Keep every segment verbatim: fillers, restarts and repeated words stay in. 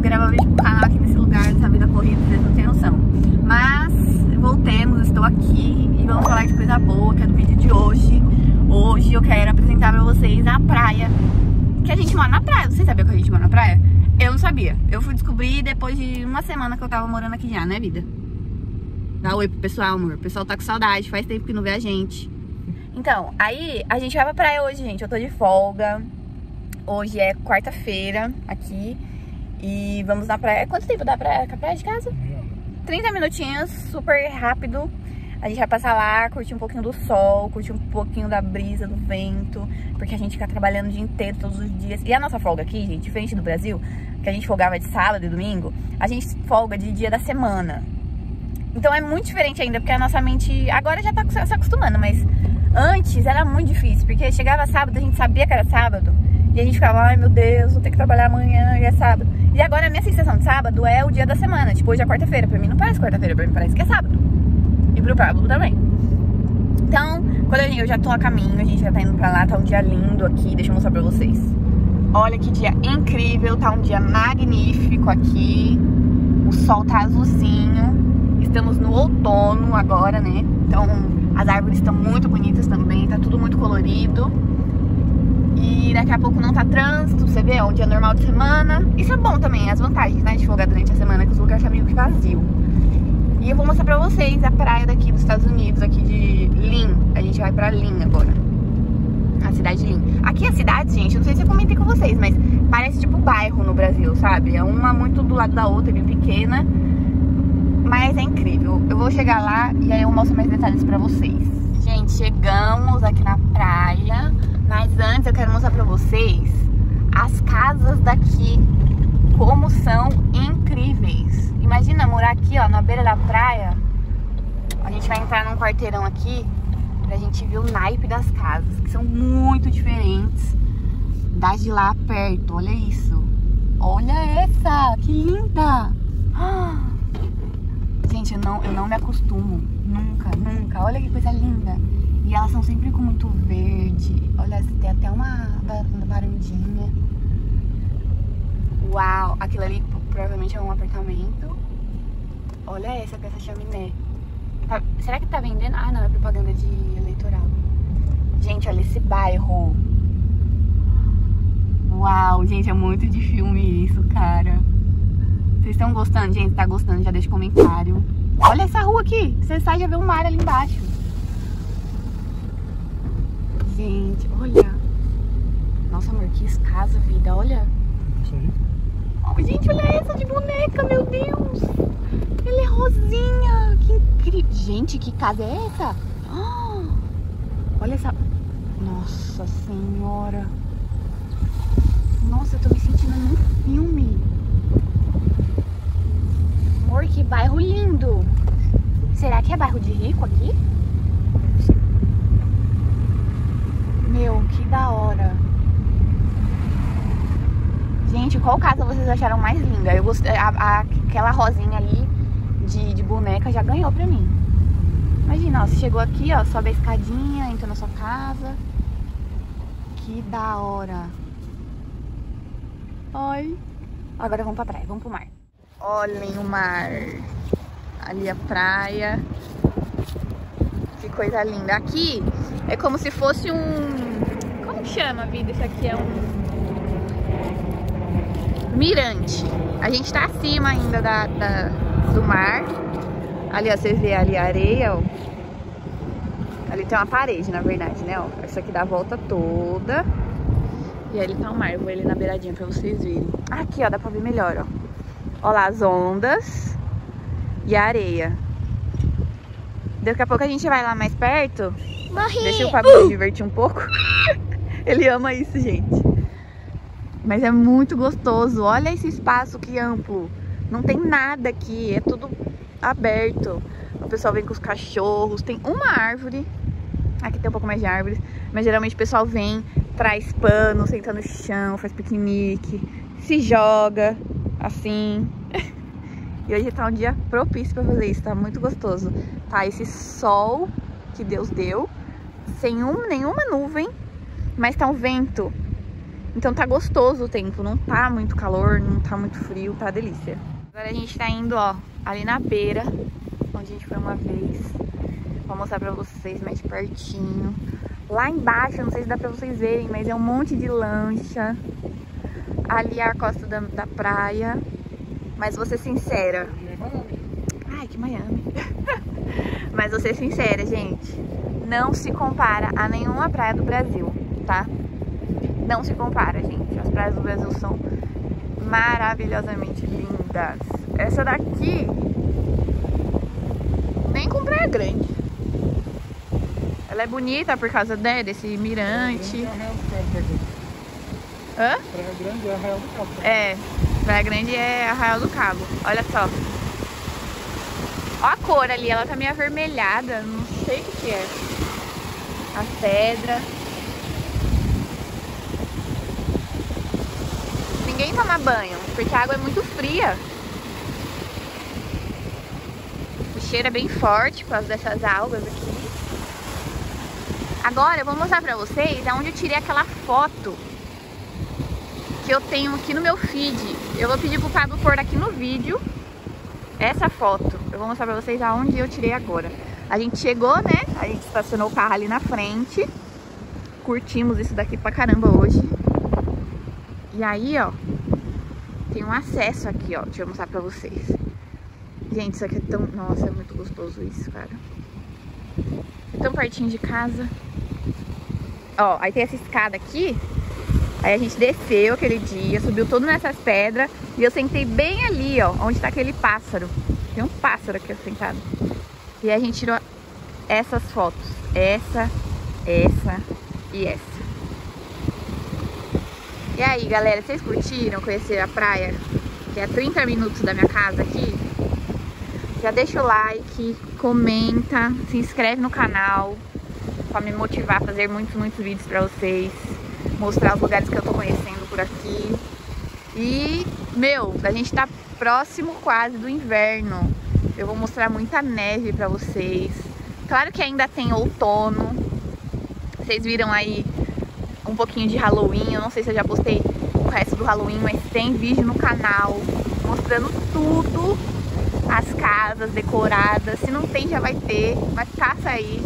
gravar vídeo pro canal aqui nesse lugar, dessa vida corrida, vocês não têm noção. Mas voltemos, estou aqui e vamos falar de coisa boa, que é do vídeo de hoje. Hoje eu quero apresentar pra vocês a praia, que a gente mora na praia. Vocês sabiam que a gente mora na praia? Eu não sabia. Eu fui descobrir depois de uma semana que eu tava morando aqui já, né, vida? Dá oi pro pessoal, amor. O pessoal tá com saudade, faz tempo que não vê a gente. Então, aí a gente vai pra praia hoje, gente. Eu tô de folga. Hoje é quarta-feira aqui. E vamos na praia. Quanto tempo dá pra, pra praia de casa? trinta minutinhos, super rápido. A gente vai passar lá, curtir um pouquinho do sol, curtir um pouquinho da brisa, do vento, porque a gente fica trabalhando o dia inteiro, todos os dias. E a nossa folga aqui, gente, diferente do Brasil, que a gente folgava de sábado e domingo, a gente folga de dia da semana. Então é muito diferente ainda, porque a nossa mente agora já tá se acostumando, mas antes era muito difícil, porque chegava sábado, a gente sabia que era sábado, e a gente ficava, ai meu Deus, vou ter que trabalhar amanhã, e é sábado. E agora a minha sensação de sábado é o dia da semana, tipo, hoje é quarta-feira, pra mim não parece quarta-feira, pra mim parece que é sábado. E pro Pablo também. Então, quando eu, eu já tô a caminho, a gente já tá indo pra lá, tá um dia lindo aqui, deixa eu mostrar pra vocês. Olha que dia incrível, tá um dia magnífico aqui, o sol tá azulzinho. Estamos no outono agora, né? Então as árvores estão muito bonitas também, tá tudo muito colorido. E daqui a pouco não tá trânsito, você vê, é um dia normal de semana. Isso é bom também, as vantagens, né, de folgar durante a semana, que os lugares tá meio que vazio. E eu vou mostrar pra vocês a praia daqui dos Estados Unidos, aqui de Lynn. A gente vai pra Lynn agora, a cidade de Lynn. Aqui a cidade, gente, eu não sei se eu comentei com vocês, mas parece tipo bairro no Brasil, sabe? É uma muito do lado da outra, bem pequena. Mas é incrível. Eu vou chegar lá e aí eu mostro mais detalhes pra vocês. Gente, chegamos aqui na praia. Mas antes eu quero mostrar pra vocês as casas daqui. Como são incríveis. Imagina morar aqui, ó, na beira da praia. A gente vai entrar num quarteirão aqui pra gente ver o naipe das casas, que são muito diferentes das de lá perto. Olha isso. Olha essa, que linda. Ah! Gente, eu não, eu não me acostumo. Nunca, nunca. Olha que coisa linda. E elas são sempre com muito verde. Olha, tem até uma varandinha. Uau! Aquilo ali provavelmente é um apartamento. Olha essa com essa chaminé. Tá, será que tá vendendo? Ah, não, é propaganda de eleitoral. Gente, olha esse bairro. Uau, gente, é muito de filme isso, cara. Vocês estão gostando? Gente, tá gostando? Já deixa um comentário. Olha essa rua aqui. Você sai e já vê um mar ali embaixo. Gente, olha. Nossa, amor, que escasa, vida. Olha. Isso aí. Oh, gente, olha essa de boneca, meu Deus. Ela é rosinha. Que incrível. Gente, que casa é essa? Oh, olha essa. Nossa senhora. Nossa, eu tô me sentindo num filme. Amor, que bairro lindo. Será que é bairro de rico aqui? Meu, que da hora. Gente, qual casa vocês acharam mais linda? Eu gostei, a, a, aquela rosinha ali de, de boneca já ganhou pra mim. Imagina, ó, você chegou aqui, ó, sobe a escadinha, entra na sua casa. Que da hora. Ai. Agora vamos pra praia, vamos pro mar. Olhem o mar. Ali a praia. Que coisa linda. Aqui é como se fosse um... Como que chama, vida? Isso aqui é um... mirante. A gente tá acima ainda da, da, do mar. Ali, ó, você vê ali a areia, ó. Ali tem uma parede, na verdade, né, ó. Isso aqui dá a volta toda. E aí ele tá o mar. Eu vou ele na beiradinha pra vocês verem. Aqui, ó, dá pra ver melhor, ó. Ó lá as ondas e a areia. Daqui a pouco a gente vai lá mais perto. Morri. Deixa o Pablo se divertir um pouco. Ele ama isso, gente. Mas é muito gostoso. Olha esse espaço que amplo. Não tem nada aqui. É tudo aberto. O pessoal vem com os cachorros. Tem uma árvore. Aqui tem um pouco mais de árvores. Mas geralmente o pessoal vem, traz pano, senta no chão, faz piquenique, se joga assim. E hoje tá um dia propício pra fazer isso. Tá muito gostoso. Tá esse sol que Deus deu. Sem um, nenhuma nuvem. Mas tá um vento Então tá gostoso o tempo, não tá muito calor, não tá muito frio, tá delícia. Agora a gente tá indo, ó, ali na beira, onde a gente foi uma vez. Vou mostrar pra vocês mais pertinho. Lá embaixo, não sei se dá pra vocês verem, mas é um monte de lancha. Ali é a costa da, da praia. Mas vou ser sincera. Ai, que Miami. Mas vou ser sincera, gente. Não se compara a nenhuma praia do Brasil, tá? Não se compara, gente. As praias do Brasil são maravilhosamente lindas. Essa daqui nem com praia grande. Ela é bonita por causa, né, desse mirante. Hã? Praia Grande é Arraial do Cabo. É, Praia Grande é Arraial do Cabo. Olha só. Ó a cor ali, ela tá meio avermelhada. Não sei o que que é. A pedra. Ninguém toma banho, porque a água é muito fria. O cheiro é bem forte por causa dessas algas aqui. Agora eu vou mostrar pra vocês aonde eu tirei aquela foto que eu tenho aqui no meu feed. Eu vou pedir pro Pablo pôr aqui no vídeo essa foto. Eu vou mostrar pra vocês aonde eu tirei agora. A gente chegou, né? A gente estacionou o carro ali na frente. Curtimos isso daqui pra caramba hoje. E aí, ó, tem um acesso aqui, ó. Deixa eu mostrar pra vocês. Gente, isso aqui é tão... Nossa, é muito gostoso isso, cara. É tão pertinho de casa. Ó, aí tem essa escada aqui. Aí a gente desceu aquele dia, subiu todo nessas pedras. E eu sentei bem ali, ó, onde tá aquele pássaro. Tem um pássaro aqui sentado. E aí a gente tirou essas fotos. Essa, essa e essa. E aí, galera, vocês curtiram conhecer a praia? Que é trinta minutos da minha casa aqui? Já deixa o like, comenta, se inscreve no canal pra me motivar a fazer muitos, muitos vídeos pra vocês. Mostrar os lugares que eu tô conhecendo por aqui. E, meu, a gente tá próximo quase do inverno. Eu vou mostrar muita neve pra vocês. Claro que ainda tem outono. Vocês viram aí um pouquinho de Halloween. Eu não sei se eu já postei o resto do Halloween, mas tem vídeo no canal mostrando tudo. As casas decoradas. Se não tem, já vai ter. Mas passa aí.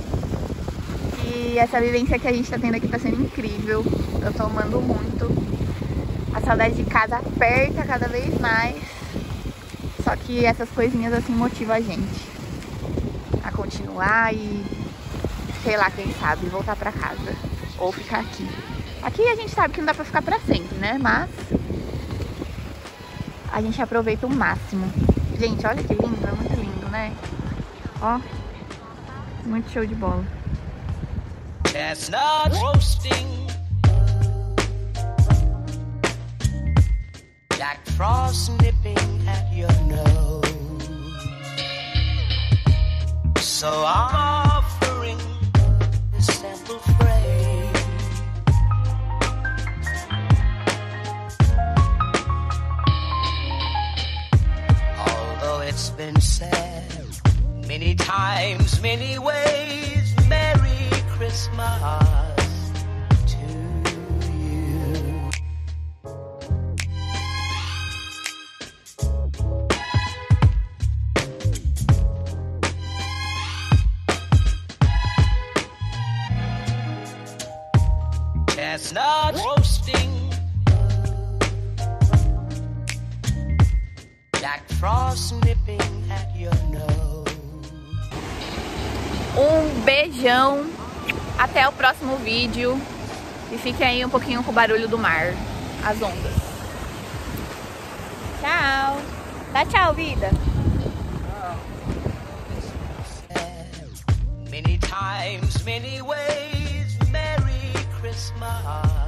E essa vivência que a gente tá tendo aqui tá sendo incrível. Eu tô amando muito. A saudade de casa aperta cada vez mais. Só que essas coisinhas assim motivam a gente a continuar e, sei lá, quem sabe, voltar pra casa. Ou ficar aqui. Aqui a gente sabe que não dá pra ficar pra sempre, né? Mas a gente aproveita o máximo. Gente, olha que lindo, é muito lindo, né? Ó, muito show de bola. Chestnut roasting, Jack Frost nipping at your nose. So I'm offering this simple phrase. Although it's been said many times, many ways, Merry Christmas to you. Chestnut roasting, Jack Frost nipping at your nose. Um beijão. Até o próximo vídeo. E fique aí um pouquinho com o barulho do mar. As ondas. Tchau. Dá tchau, vida. Many times, many ways, Merry Christmas.